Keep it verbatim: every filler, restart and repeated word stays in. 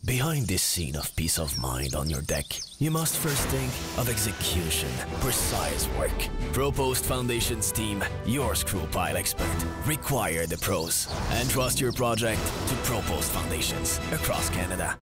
Behind this scene of peace of mind on your deck, you must first think of execution, precise work. ProPost Foundations team, your screw pile expert. Require the pros and trust your project to ProPost Foundations across Canada.